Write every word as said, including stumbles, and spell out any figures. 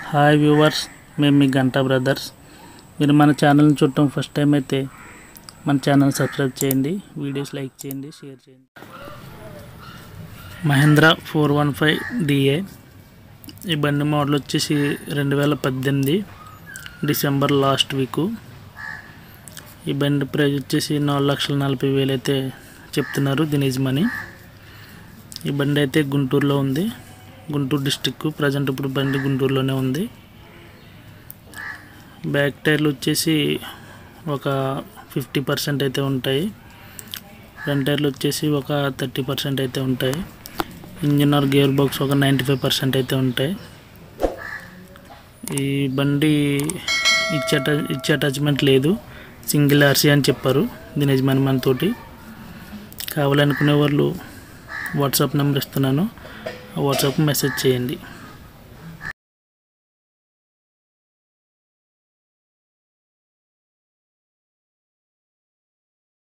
Hi viewers, మేము మీ Ganta brothers. మీరు మన ఛానల్ని చూడటం ఫస్ట్ టైం అయితే మన ఛానల్ సబ్స్క్రైబ్ చేయండి, వీడియోస్ లైక్ చేయండి, షేర్ చేయండి. Mahindra four one five DA ఈ బండి మోడల్ వచ్చేసి రెండు వేల పద్దెనిమిది డిసెంబర్ లాస్ట్ వీకు. ఈ బండి ప్రైస్ వచ్చేసి నాలుగు లక్షల నలభై వేలు అయితే చెప్తున్నారు. దీని యజమాని ఈ బండి అయితే గుంటూరులో ఉంది, గుంటూరు డిస్టిక్. ప్రజెంట్ ఇప్పుడు బండి గుంటూరులోనే ఉంది. బ్యాక్ టైర్లు వచ్చేసి ఒక ఫిఫ్టీ పర్సెంట్ అయితే ఉంటాయి, ఫ్రంట్ టైర్లు వచ్చేసి ఒక థర్టీ పర్సెంట్ అయితే ఉంటాయి. ఇంజిన్ ఆర్ గేర్ బాక్స్ ఒక నైంటీ ఫైవ్ పర్సెంట్ అయితే ఉంటాయి. ఈ బండి ఇచ్చే ఇచ్చే అటాచ్మెంట్ లేదు, సింగిల్ ఆర్సీ అని చెప్పారు దీని యజమాని మనతోటి. కావాలనుకునే వాళ్ళు వాట్సాప్ నెంబర్ ఇస్తున్నాను, వాట్సాప్ మెసేజ్ చేయండి.